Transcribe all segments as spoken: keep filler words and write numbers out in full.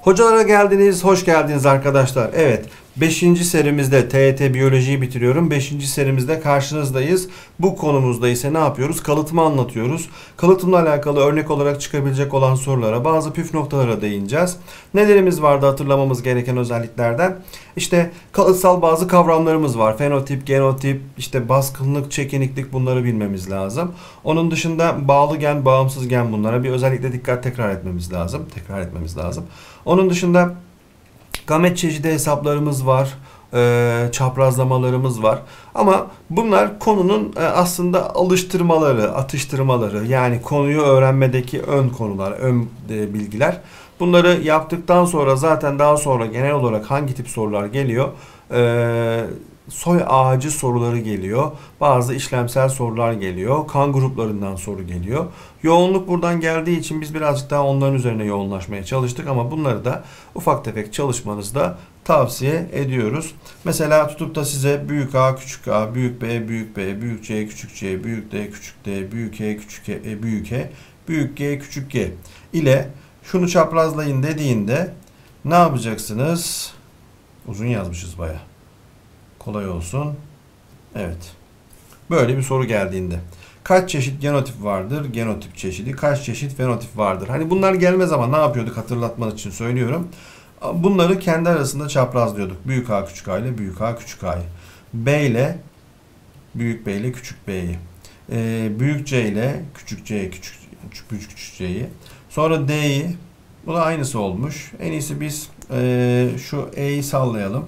Hocalara geldiniz, hoş geldiniz arkadaşlar. Evet, beşinci serimizde T Y T Biyolojiyi bitiriyorum. beşinci serimizde karşınızdayız. Bu konumuzda ise ne yapıyoruz? Kalıtımı anlatıyoruz. Kalıtımla alakalı örnek olarak çıkabilecek olan sorulara, bazı püf noktalara değineceğiz. Nelerimiz vardı hatırlamamız gereken özelliklerden? İşte kalıtsal bazı kavramlarımız var. Fenotip, genotip, işte baskınlık, çekiniklik, bunları bilmemiz lazım. Onun dışında bağlı gen, bağımsız gen, bunlara bir özellikle dikkat tekrar etmemiz lazım. Tekrar etmemiz lazım. Onun dışında gamet çeşidi hesaplarımız var. E, çaprazlamalarımız var. Ama bunlar konunun e, aslında alıştırmaları, atıştırmaları. Yani konuyu öğrenmedeki ön konular, ön e, bilgiler. Bunları yaptıktan sonra zaten daha sonra genel olarak hangi tip sorular geliyor? E, soy ağacı soruları geliyor. Bazı işlemsel sorular geliyor. Kan gruplarından soru geliyor. Yoğunluk buradan geldiği için biz birazcık daha onların üzerine yoğunlaşmaya çalıştık ama bunları da ufak tefek çalışmanızda tavsiye ediyoruz. Mesela tutup da size büyük A, küçük A, büyük B, büyük B, büyük C, küçük C, büyük D, küçük D, büyük E, küçük E, büyük E, büyük G, küçük G ile şunu çaprazlayın dediğinde ne yapacaksınız? Uzun yazmışız baya. Kolay olsun. Evet. Böyle bir soru geldiğinde. Kaç çeşit genotip vardır? Genotip çeşidi. Kaç çeşit fenotip vardır? Hani bunlar gelmez ama ne yapıyorduk hatırlatmak için söylüyorum. Bunları kendi arasında çaprazlıyorduk. Büyük A küçük A ile büyük A küçük A'yı. B ile büyük B ile küçük B'yi. Ee, büyük C ile küçük C küçük küçük küçük C'yi. Sonra D'yi. Bu da aynısı olmuş. En iyisi biz e, şu E'yi sallayalım.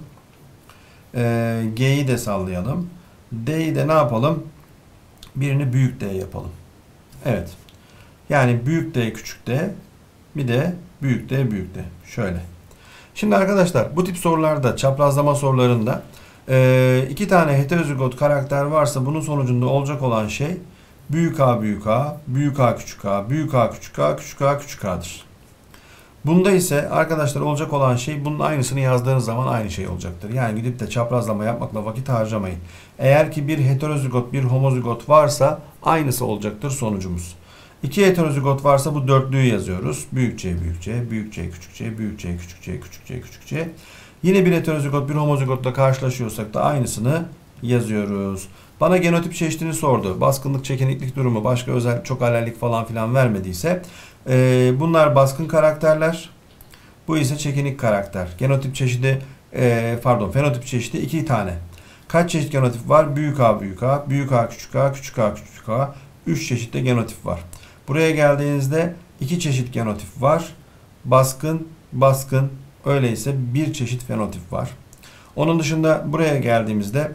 E, G'yi de sallayalım. D'yi de ne yapalım? Birini büyük D yapalım. Evet. Yani büyük D küçük D. Bir de büyük D büyük D. Şöyle. Şimdi arkadaşlar bu tip sorularda, çaprazlama sorularında e, iki tane heterozigot karakter varsa bunun sonucunda olacak olan şey büyük A büyük A, büyük A küçük A, büyük A küçük A, küçük A küçük A'dır. Bunda ise arkadaşlar olacak olan şey bunun aynısını yazdığınız zaman aynı şey olacaktır. Yani gidip de çaprazlama yapmakla vakit harcamayın. Eğer ki bir heterozigot bir homozigot varsa aynısı olacaktır sonucumuz. İki heterozigot varsa bu dörtlüyü yazıyoruz. Büyük C büyük C, büyük C küçük C, büyük C küçük C, küçük C küçük C. Yine bir heterozigot bir homozigotla karşılaşıyorsak da aynısını yazıyoruz. Bana genotip çeşidini sordu. Baskınlık, çekiniklik durumu, başka özel çok alellik falan filan vermediyse e, bunlar baskın karakterler. Bu ise çekinik karakter. Genotip çeşidi e, pardon fenotip çeşidi iki tane. Kaç çeşit genotip var? Büyük A büyük A, büyük A küçük A, küçük A küçük A. üç çeşit de genotip var. Buraya geldiğinizde iki çeşit genotip var. Baskın, baskın. Öyleyse bir çeşit fenotip var. Onun dışında buraya geldiğimizde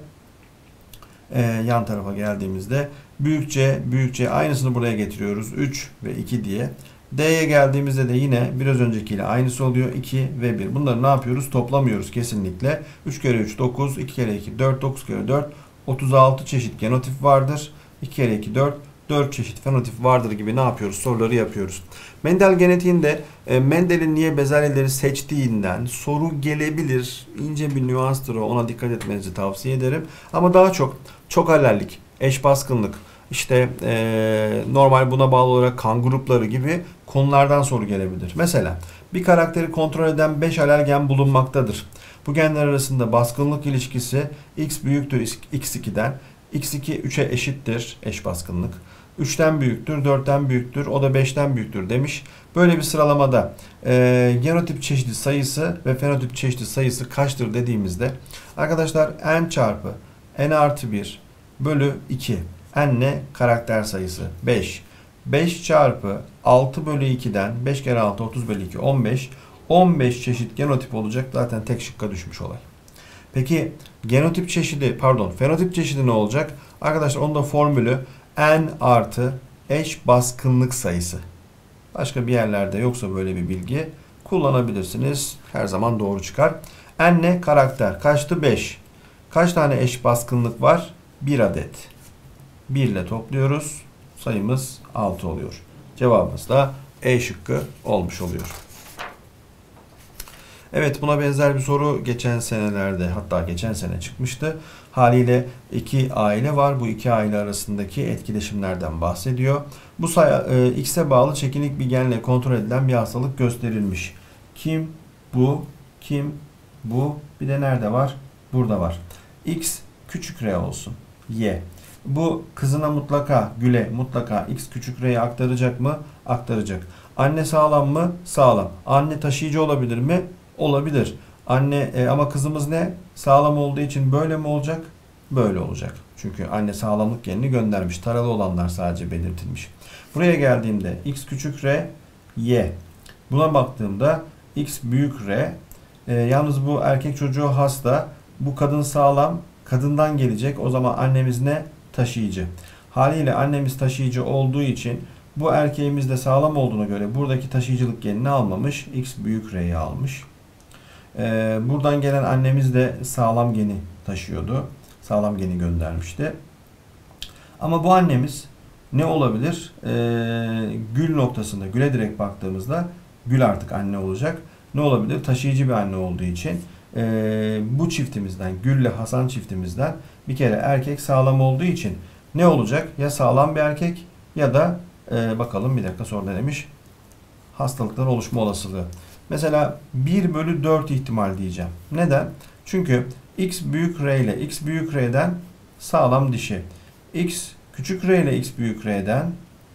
e, yan tarafa geldiğimizde büyük C, büyük C aynısını buraya getiriyoruz. üç ve iki diye. D'ye geldiğimizde de yine biraz öncekiyle aynısı oluyor. iki ve bir. Bunları ne yapıyoruz? Toplamıyoruz kesinlikle. üç kere üç dokuz, iki kere iki dört, dokuz kere dört otuz altı çeşit genotip vardır. iki kere iki dört, dört çeşit fenotip vardır gibi ne yapıyoruz? Soruları yapıyoruz. Mendel genetiğinde e, Mendel'in niye bezelyeleri seçtiğinden soru gelebilir. İnce bir nüanstır o. Ona dikkat etmenizi tavsiye ederim. Ama daha çok çok alellik, eş baskınlık, işte e, normal buna bağlı olarak kan grupları gibi konulardan soru gelebilir. Mesela bir karakteri kontrol eden beş alel gen bulunmaktadır. Bu genler arasında baskınlık ilişkisi x büyüktür x iki'den. x iki üç'e eşittir, eş baskınlık. üç'ten büyüktür, dört'ten büyüktür, o da beş'ten büyüktür demiş. Böyle bir sıralamada e, genotip çeşidi sayısı ve fenotip çeşidi sayısı kaçtır dediğimizde arkadaşlar n çarpı n artı bir bölü iki. N ne? Karakter sayısı beş. beş çarpı altı bölü iki'den beş kere altı otuz bölü iki on beş. on beş çeşit genotip olacak. Zaten tek şıkka düşmüş olay. Peki genotip çeşidi pardon fenotip çeşidi ne olacak? Arkadaşlar onun da formülü n artı eş baskınlık sayısı. Başka bir yerlerde yoksa böyle bir bilgi kullanabilirsiniz. Her zaman doğru çıkar. N ne? Karakter. Kaçtı? beş. Kaç tane eş baskınlık var? bir adet. bir ile topluyoruz. Sayımız altı oluyor. Cevabımız da E şıkkı olmuş oluyor. Evet, buna benzer bir soru geçen senelerde, hatta geçen sene çıkmıştı. Haliyle iki aile var. Bu iki aile arasındaki etkileşimlerden bahsediyor. Bu sayı e, X'e bağlı çekinik bir genle kontrol edilen bir hastalık gösterilmiş. Kim Bu kim? Bu. Bir de nerede var? Burada var. X küçük r olsun. Y. Bu kızına mutlaka, Gül'e mutlaka X küçük r'yi aktaracak mı? Aktaracak. Anne sağlam mı? Sağlam. Anne taşıyıcı olabilir mi? Olabilir. Anne e, ama kızımız ne? Sağlam olduğu için böyle mi olacak? Böyle olacak. Çünkü anne sağlamlık genini göndermiş. Taralı olanlar sadece belirtilmiş. Buraya geldiğimde X küçük r, Y. Buna baktığımda X büyük R. E, yalnız bu erkek çocuğu hasta. Bu kadın sağlam. Kadından gelecek. O zaman annemiz ne? Taşıyıcı. Haliyle annemiz taşıyıcı olduğu için bu erkeğimiz de sağlam olduğuna göre buradaki taşıyıcılık genini almamış. X büyük R'yi almış. Ee, buradan gelen annemiz de sağlam geni taşıyordu. Sağlam geni göndermişti. Ama bu annemiz ne olabilir? Ee, Gül noktasında, Gül'e direkt baktığımızda Gül artık anne olacak. Ne olabilir? Taşıyıcı bir anne olduğu için ee, bu çiftimizden, Gül ile Hasan çiftimizden bir kere erkek sağlam olduğu için ne olacak? Ya sağlam bir erkek ya da ee, bakalım bir dakika soruda demiş. Hastalıkların oluşma olasılığı. Mesela bir bölü dört ihtimal diyeceğim. Neden? Çünkü X büyük R ile X büyük R'den sağlam dişi. X küçük R ile X büyük R'den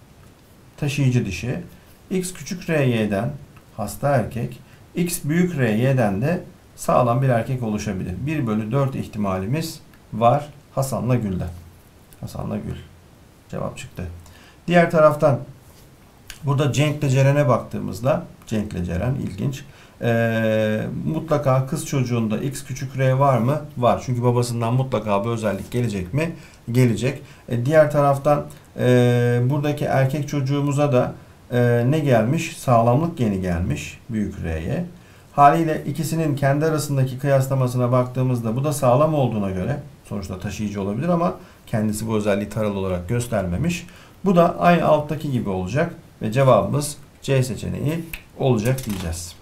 taşıyıcı dişi. X küçük R Y'den hasta erkek. X büyük R Y'den de sağlam bir erkek oluşabilir. bir bölü dört ihtimalimiz var Hasan'la Gül'den. Hasan'la Gül. Cevap çıktı. Diğer taraftan burada Cenk'le Ceren'e baktığımızda Cenk'le Ceren ilginç. Ee, mutlaka kız çocuğunda X küçük R var mı? Var. Çünkü babasından mutlaka bu özellik gelecek mi? Gelecek. E, diğer taraftan e, buradaki erkek çocuğumuza da e, ne gelmiş? Sağlamlık geni gelmiş. Büyük R'ye. Haliyle ikisinin kendi arasındaki kıyaslamasına baktığımızda bu da sağlam olduğuna göre sonuçta taşıyıcı olabilir ama kendisi bu özelliği taralı olarak göstermemiş. Bu da aynı alttaki gibi olacak ve cevabımız C seçeneği olacak diyeceğiz.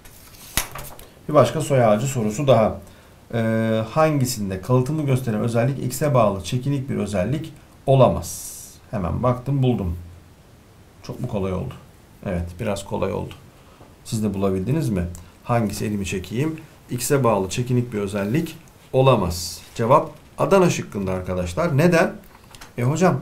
Bir başka soy ağacı sorusu daha. Ee, hangisinde kalıtımı gösteren özellik X'e bağlı çekinik bir özellik olamaz? Hemen baktım buldum. Çok mu kolay oldu? Evet, biraz kolay oldu. Siz de bulabildiniz mi? Hangisi elimi çekeyim? X'e bağlı çekinik bir özellik olamaz. Cevap Adana şıkkında arkadaşlar. Neden? E hocam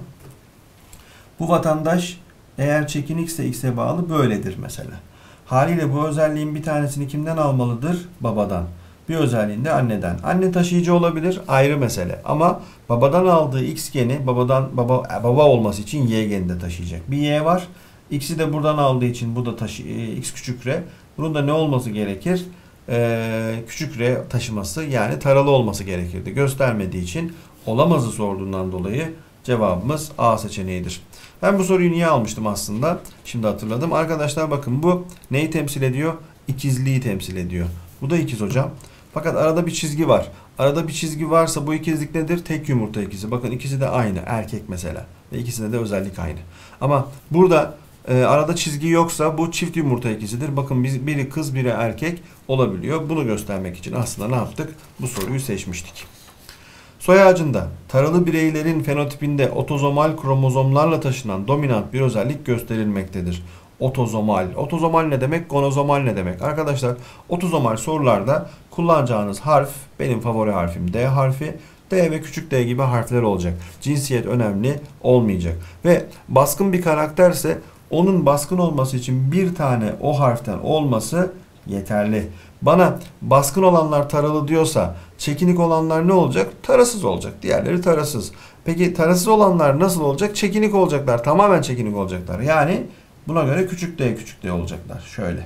bu vatandaş eğer çekinikse X'e bağlı böyledir mesela. Haliyle bu özelliğin bir tanesini kimden almalıdır? Babadan. Bir özelliğini de anneden. Anne taşıyıcı olabilir, ayrı mesele. Ama babadan aldığı X geni babadan baba baba olması için Y geni de taşıyacak. Bir Y var. X'i de buradan aldığı için bu da taşı X küçük R. Bunun da ne olması gerekir? Ee, küçük R taşıması yani taralı olması gerekirdi. Göstermediği için olamazı sorduğundan dolayı cevabımız A seçeneğidir. Ben bu soruyu niye almıştım aslında? Şimdi hatırladım. Arkadaşlar bakın bu neyi temsil ediyor? İkizliği temsil ediyor. Bu da ikiz hocam. Fakat arada bir çizgi var. Arada bir çizgi varsa bu ikizlik nedir? Tek yumurta ikizi. Bakın ikisi de aynı. Erkek mesela. Ve ikisinde de özellik aynı. Ama burada e, arada çizgi yoksa bu çift yumurta ikizidir. Bakın biz, biri kız biri erkek olabiliyor. Bunu göstermek için aslında ne yaptık? Bu soruyu seçmiştik. Soy ağacında taralı bireylerin fenotipinde otozomal kromozomlarla taşınan dominant bir özellik gösterilmektedir. Otozomal. Otozomal ne demek? Gonozomal ne demek? Arkadaşlar otozomal sorularda kullanacağınız harf benim favori harfim D harfi. D ve küçük d gibi harfler olacak. Cinsiyet önemli olmayacak. Ve baskın bir karakterse onun baskın olması için bir tane o harften olması yeterli. Bana baskın olanlar taralı diyorsa çekinik olanlar ne olacak? Tarasız olacak. Diğerleri tarasız. Peki tarasız olanlar nasıl olacak? Çekinik olacaklar. Tamamen çekinik olacaklar. Yani buna göre küçük d küçük d olacaklar. Şöyle.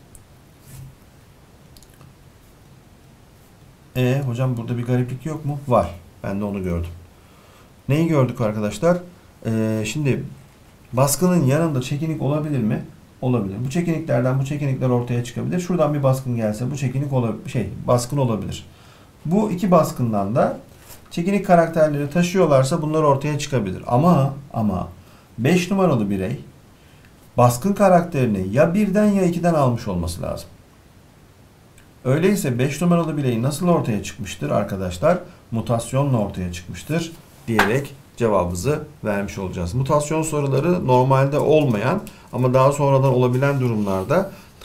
E hocam burada bir gariplik yok mu? Var. Ben de onu gördüm. Neyi gördük arkadaşlar? Ee, şimdi baskının yanında çekinik olabilir mi? Olabilir. Bu çekiniklerden bu çekinikler ortaya çıkabilir. Şuradan bir baskın gelse bu çekinik olabilir, şey baskın olabilir. Bu iki baskından da çekinik karakterleri taşıyorlarsa bunlar ortaya çıkabilir. Ama ama beş numaralı birey baskın karakterini ya birden ya ikiden almış olması lazım. Öyleyse beş numaralı birey nasıl ortaya çıkmıştır arkadaşlar? Mutasyonla ortaya çıkmıştır diyerek cevabımızı vermiş olacağız. Mutasyon soruları normalde olmayan ama daha sonradan olabilen durumlarda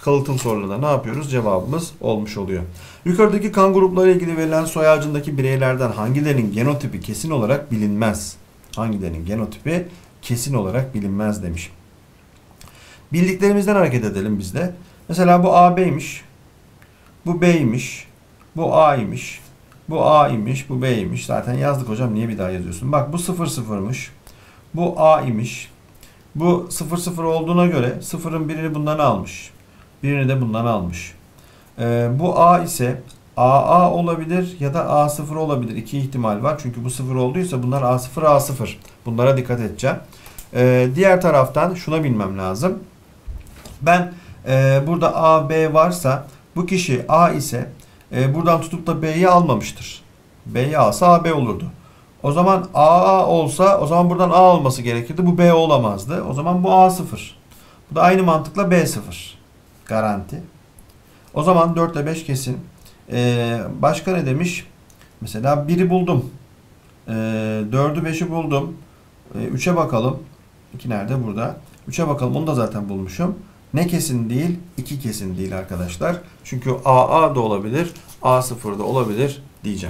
kalıtım sorularında ne yapıyoruz? Cevabımız olmuş oluyor. Yukarıdaki kan grupları ilgili verilen soy ağacındaki bireylerden hangilerinin genotipi kesin olarak bilinmez? Hangilerinin genotipi kesin olarak bilinmez demiş. Bildiklerimizden hareket edelim biz de. Mesela bu A B'ymiş. Bu B'ymiş. Bu A'ymış. Bu A'ymış. Bu B'ymiş. Zaten yazdık hocam. Niye bir daha yazıyorsun? Bak bu sıfır sıfırmış. Bu A'ymış. Bu sıfır sıfır olduğuna göre sıfırın birini bundan almış. Birini de bundan almış. Ee, bu A ise A A olabilir ya da A sıfır olabilir. İki ihtimal var. Çünkü bu sıfır olduysa bunlar A sıfır A sıfır. Bunlara dikkat edeceğim. Ee, diğer taraftan şuna bilmem lazım. Ben e, burada A, B varsa bu kişi A ise e, buradan tutup da B'yi almamıştır. B'yi alsa A B olurdu. O zaman A A olsa o zaman buradan A olması gerekirdi. Bu B olamazdı. O zaman bu A sıfır. Bu da aynı mantıkla B sıfır. Garanti. O zaman dört ile beş kesin. Ee, başka ne demiş? Mesela biri buldum. Ee, dördü beşi buldum. Ee, üçe bakalım. iki nerede? Burada. üçe bakalım. Onu da zaten bulmuşum. Ne kesin değil? iki kesin değil arkadaşlar. Çünkü A A da olabilir. A sıfır da olabilir diyeceğim.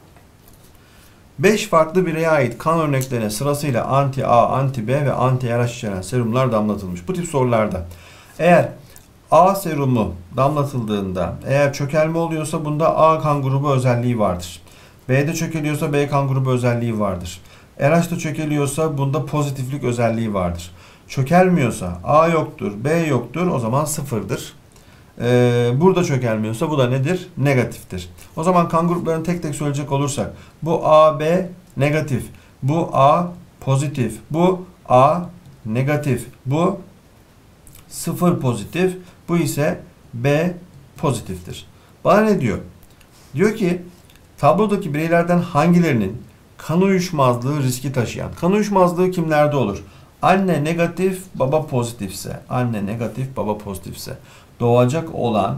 beş farklı bireye ait kan örneklerine sırasıyla anti-A, anti-B ve anti-R H içeren serumlar damlatılmış. Bu tip sorularda eğer A serumu damlatıldığında eğer çökelme oluyorsa bunda A kan grubu özelliği vardır. B'de çökeliyorsa B kan grubu özelliği vardır. R H'da çökeliyorsa bunda pozitiflik özelliği vardır. Çökelmiyorsa A yoktur, B yoktur, o zaman sıfırdır. Ee, burada çökelmiyorsa bu da nedir? Negatiftir. O zaman kan gruplarını tek tek söyleyecek olursak bu A B negatif, bu A pozitif, bu A negatif, bu sıfır pozitif, bu ise B pozitiftir. Bana ne diyor? Diyor ki tablodaki bireylerden hangilerinin kan uyuşmazlığı riski taşıyan? Kan uyuşmazlığı kimlerde olur? Anne negatif, baba pozitifse, anne negatif, baba pozitifse doğacak olan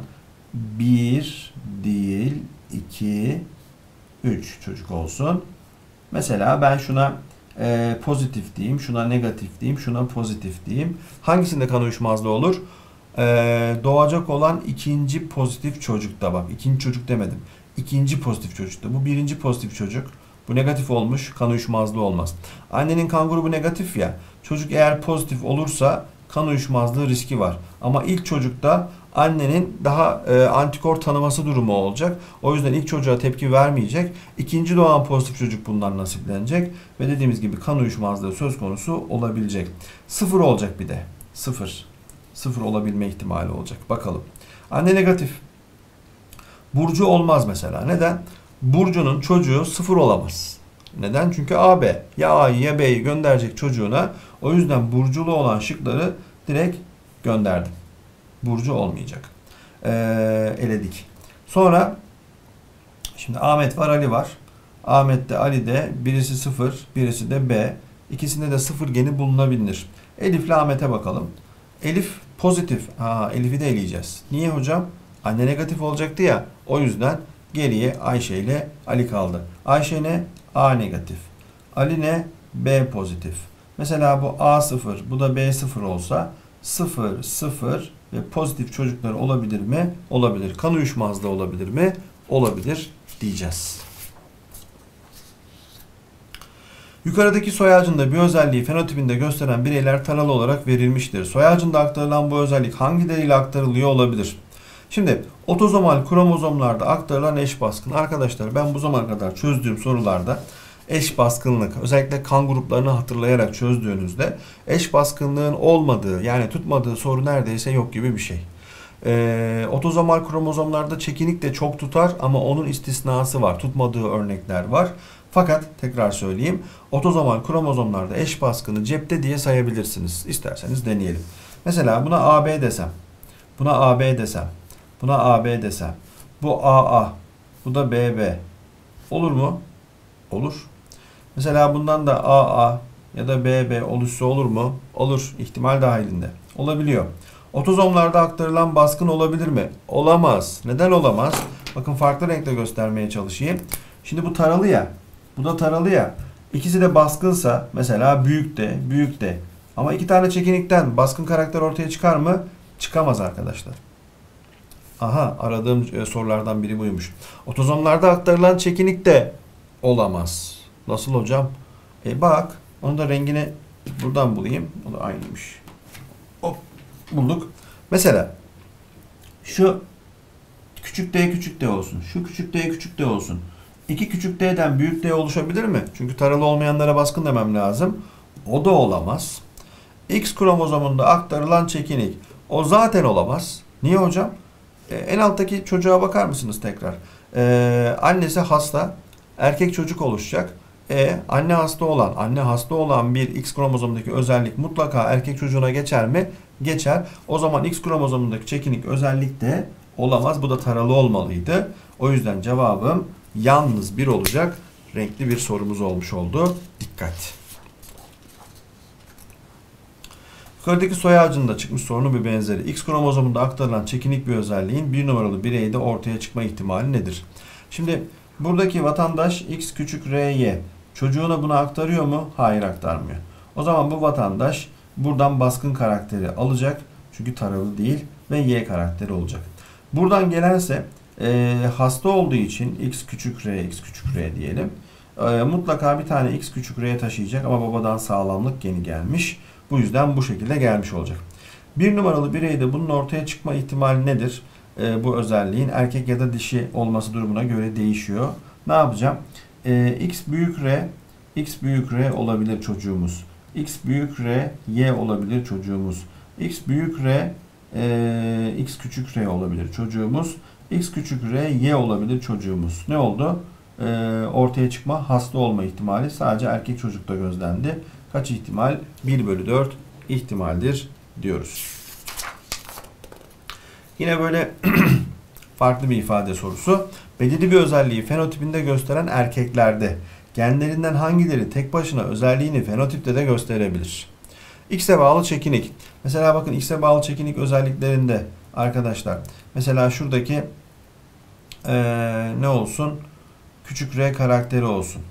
bir değil, iki, üç çocuk olsun. Mesela ben şuna e, pozitif diyeyim, şuna negatif diyeyim, şuna pozitif diyeyim. Hangisinde kan uyuşmazlığı olur? E, doğacak olan ikinci pozitif çocukta, bak ikinci çocuk demedim. İkinci pozitif çocukta. Bu birinci pozitif çocuk. Bu negatif olmuş, kan uyuşmazlığı olmaz. Annenin kan grubu negatif ya. Çocuk eğer pozitif olursa kan uyuşmazlığı riski var. Ama ilk çocukta annenin daha e, antikor tanıması durumu olacak. O yüzden ilk çocuğa tepki vermeyecek. İkinci doğan pozitif çocuk bundan nasiplenecek. Ve dediğimiz gibi kan uyuşmazlığı söz konusu olabilecek. Sıfır olacak bir de. Sıfır. Sıfır olabilme ihtimali olacak. Bakalım. Anne negatif. Burcu olmaz mesela. Neden? Burcu'nun çocuğu sıfır olamaz. Neden? Çünkü A B. Ya A'yı ya B'yi gönderecek çocuğuna. O yüzden burculu olan şıkları direkt gönderdim. Burcu olmayacak. Ee, eledik. Sonra şimdi Ahmet var, Ali var. Ahmet'te, Ali'de birisi sıfır, birisi de B. İkisinde de sıfır geni bulunabilir. Elif'le Ahmet'e bakalım. Elif pozitif. Aa, Elif'i de eleyeceğiz. Niye hocam? Anne negatif olacaktı ya. O yüzden geriye Ayşe ile Ali kaldı. Ayşe ne? A negatif. Ali ne? B pozitif. Mesela bu A sıfır, bu da B sıfır olsa sıfır, sıfır ve pozitif çocuklar olabilir mi? Olabilir. Kan uyuşmazlığı olabilir mi? Olabilir diyeceğiz. Yukarıdaki soy ağacında bir özelliği fenotipinde gösteren bireyler taralı olarak verilmiştir. Soy ağacında aktarılan bu özellik hangileriyle aktarılıyor olabilir? Şimdi otozomal kromozomlarda aktarılan eş baskın. Arkadaşlar ben bu zamana kadar çözdüğüm sorularda eş baskınlık, özellikle kan gruplarını hatırlayarak çözdüğünüzde eş baskınlığın olmadığı, yani tutmadığı soru neredeyse yok gibi bir şey. Ee, otozomal kromozomlarda çekinik de çok tutar ama onun istisnası var. Tutmadığı örnekler var. Fakat tekrar söyleyeyim, otozomal kromozomlarda eş baskını cepte diye sayabilirsiniz. İsterseniz deneyelim. Mesela buna A B desem, buna A B desem, buna A B desem, bu A A, bu da B B. Olur mu? Olur. Mesela bundan da A A ya da B B oluşsa olur mu? Olur. İhtimal dahilinde. Olabiliyor. Otozomlarda aktarılan baskın olabilir mi? Olamaz. Neden olamaz? Bakın farklı renkle göstermeye çalışayım. Şimdi bu taralı ya. Bu da taralı ya. İkisi de baskınsa mesela büyük de, büyük de. Ama iki tane çekinikten baskın karakter ortaya çıkar mı? Çıkamaz arkadaşlar. Aha, aradığım e, sorulardan biri buymuş. Otozomlarda aktarılan çekinik de olamaz. Nasıl hocam? E bak, onu da rengini buradan bulayım. O da aynıymış. Hop, bulduk. Mesela şu küçük d küçük d olsun. Şu küçük d küçük d olsun. İki küçük d'den büyük d oluşabilir mi? Çünkü taralı olmayanlara baskın demem lazım. O da olamaz. X kromozomunda aktarılan çekinik. O zaten olamaz. Niye hocam? Ee, en alttaki çocuğa bakar mısınız tekrar? Ee, annesi hasta. Erkek çocuk oluşacak. E, anne hasta olan, anne hasta olan bir X kromozomundaki özellik mutlaka erkek çocuğuna geçer mi? Geçer. O zaman X kromozomundaki çekinik özellik de olamaz. Bu da taralı olmalıydı. O yüzden cevabım yalnız bir olacak. Renkli bir sorumuz olmuş oldu. Dikkat. Yukarıdaki soy ağacında çıkmış sorunun bir benzeri. X kromozomunda aktarılan çekinik bir özelliğin bir numaralı bireyde ortaya çıkma ihtimali nedir? Şimdi buradaki vatandaş X küçük R-Y çocuğuna bunu aktarıyor mu? Hayır, aktarmıyor. O zaman bu vatandaş buradan baskın karakteri alacak. Çünkü taralı değil ve Y karakteri olacak. Buradan gelense e, hasta olduğu için X küçük R, X küçük R diyelim. E, mutlaka bir tane X küçük R taşıyacak ama babadan sağlamlık geni gelmiş. Bu yüzden bu şekilde gelmiş olacak. Bir numaralı bireyde bunun ortaya çıkma ihtimali nedir? E, bu özelliğin erkek ya da dişi olması durumuna göre değişiyor. Ne yapacağım? E, X büyük R, X büyük R olabilir çocuğumuz. X büyük R, Y olabilir çocuğumuz. X büyük R, e, X küçük R olabilir çocuğumuz. X küçük R, Y olabilir çocuğumuz. Ne oldu? E, ortaya çıkma, hasta olma ihtimali sadece erkek çocukta gözlendi. Kaç ihtimal? bir bölü dört ihtimaldir diyoruz. Yine böyle farklı bir ifade sorusu. Belirli bir özelliği fenotipinde gösteren erkeklerde genlerinden hangileri tek başına özelliğini fenotipte de gösterebilir? X'e bağlı çekinik. Mesela bakın X'e bağlı çekinik özelliklerinde arkadaşlar. Mesela şuradaki ee, ne olsun? Küçük R karakteri olsun.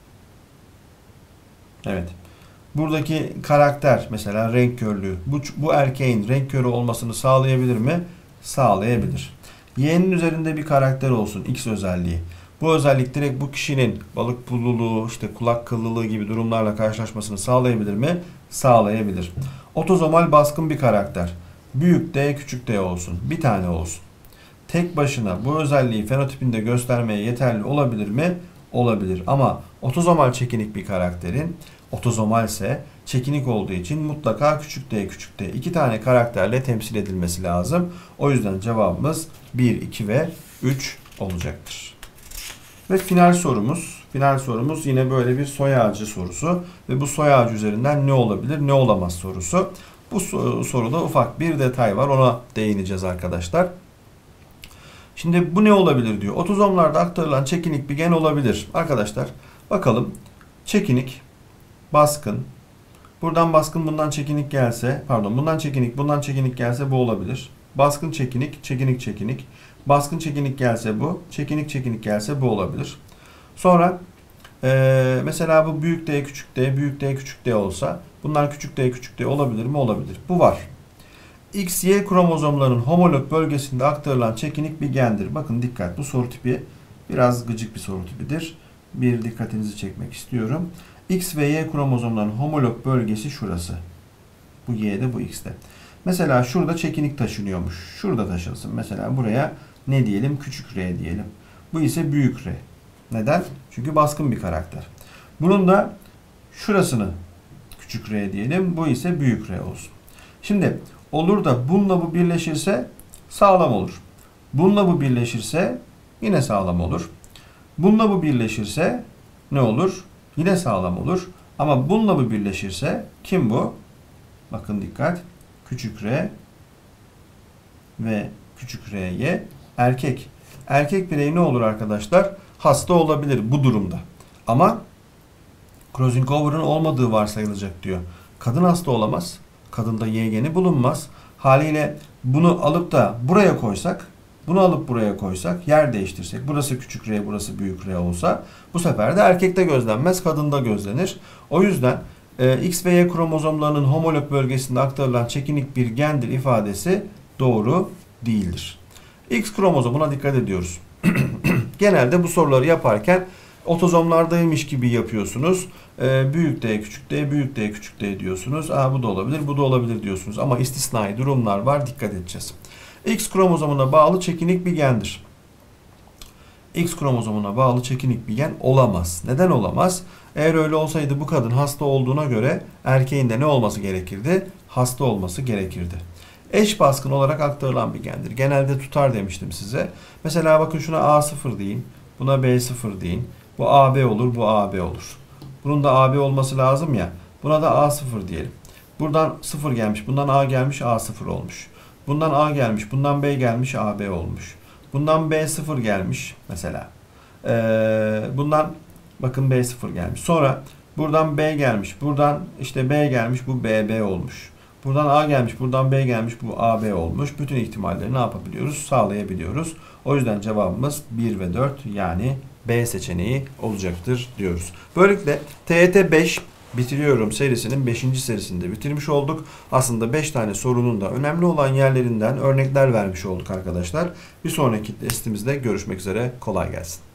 Evet. Buradaki karakter mesela renk körlüğü. Bu, bu erkeğin renk körü olmasını sağlayabilir mi? Sağlayabilir. Y'nin üzerinde bir karakter olsun. X özelliği. Bu özellik direkt bu kişinin balık pulluluğu, işte kulak kıllılığı gibi durumlarla karşılaşmasını sağlayabilir mi? Sağlayabilir. Otozomal baskın bir karakter. Büyük D, küçük D olsun. Bir tane olsun. Tek başına bu özelliği fenotipinde göstermeye yeterli olabilir mi? Olabilir. Ama otozomal çekinik bir karakterin, otozomal ise çekinik olduğu için mutlaka küçük D, küçük D iki tane karakterle temsil edilmesi lazım. O yüzden cevabımız bir, iki ve üç olacaktır. Ve final sorumuz. Final sorumuz yine böyle bir soy ağacı sorusu. Ve bu soy ağacı üzerinden ne olabilir, ne olamaz sorusu. Bu soruda ufak bir detay var. Ona değineceğiz arkadaşlar. Şimdi bu ne olabilir diyor. Otozomlarda aktarılan çekinik bir gen olabilir. Arkadaşlar bakalım. Çekinik, baskın. Buradan baskın bundan çekinik gelse, pardon bundan çekinik bundan çekinik gelse bu olabilir. Baskın çekinik, çekinik çekinik. Baskın çekinik gelse bu, çekinik çekinik gelse bu olabilir. Sonra e, mesela bu büyük D küçük D, büyük D küçük D olsa bunlar küçük D küçük D olabilir mi? Olabilir. Bu var. X, Y kromozomlarının homolog bölgesinde aktarılan çekinik bir gendir. Bakın dikkat, bu soru tipi biraz gıcık bir soru tipidir. Bir dikkatinizi çekmek istiyorum. X ve Y kromozomlarının homolog bölgesi şurası. Bu Y'de, bu X'te. Mesela şurada çekinik taşınıyormuş. Şurada taşınsın. Mesela buraya ne diyelim? Küçük R diyelim. Bu ise büyük R. Neden? Çünkü baskın bir karakter. Bunun da şurasını küçük R diyelim. Bu ise büyük R olsun. Şimdi olur da bununla bu birleşirse sağlam olur. Bununla bu birleşirse yine sağlam olur. Bununla bu birleşirse ne olur? Yine sağlam olur. Ama bununla bu birleşirse kim bu? Bakın dikkat. Küçük R ve küçük R'ye erkek. Erkek birey ne olur arkadaşlar? Hasta olabilir bu durumda. Ama crossing over'ın olmadığı varsayılacak diyor. Kadın hasta olamaz. Kadında Y geni bulunmaz. Haliyle bunu alıp da buraya koysak, bunu alıp buraya koysak, yer değiştirsek, burası küçük R, burası büyük R olsa bu sefer de erkekte gözlenmez, kadında gözlenir. O yüzden e, X ve Y kromozomlarının homolog bölgesinde aktarılan çekinik bir gendir ifadesi doğru değildir. X kromozomuna dikkat ediyoruz. Genelde bu soruları yaparken otozomlardaymış gibi yapıyorsunuz. Ee, büyük D, küçük D, büyük D, küçük D diyorsunuz. Aa, bu da olabilir, bu da olabilir diyorsunuz. Ama istisnai durumlar var, dikkat edeceğiz. X kromozomuna bağlı çekinik bir gendir. X kromozomuna bağlı çekinik bir gen olamaz. Neden olamaz? Eğer öyle olsaydı bu kadın hasta olduğuna göre erkeğin de ne olması gerekirdi? Hasta olması gerekirdi. Eş baskın olarak aktarılan bir gendir. Genelde tutar demiştim size. Mesela bakın şuna A sıfır deyin. Buna B sıfır deyin. Bu A B olur, bu A B olur. Bunun da A B olması lazım ya. Buna da A sıfır diyelim. Buradan sıfır gelmiş, bundan A gelmiş, A sıfır olmuş. Bundan A gelmiş, bundan B gelmiş, A B olmuş. Bundan B sıfır gelmiş mesela. Ee, bundan bakın B sıfır gelmiş. Sonra buradan B gelmiş, buradan işte B gelmiş, bu B B olmuş. Buradan A gelmiş, buradan B gelmiş, bu A B olmuş. Bütün ihtimalleri ne yapabiliyoruz? Sağlayabiliyoruz. O yüzden cevabımız bir ve dört, yani B seçeneği olacaktır diyoruz. Böylelikle T Y T beş bitiriyorum serisinin beşinci serisinde bitirmiş olduk. Aslında beş tane sorunun da önemli olan yerlerinden örnekler vermiş olduk arkadaşlar. Bir sonraki testimizde görüşmek üzere. Kolay gelsin.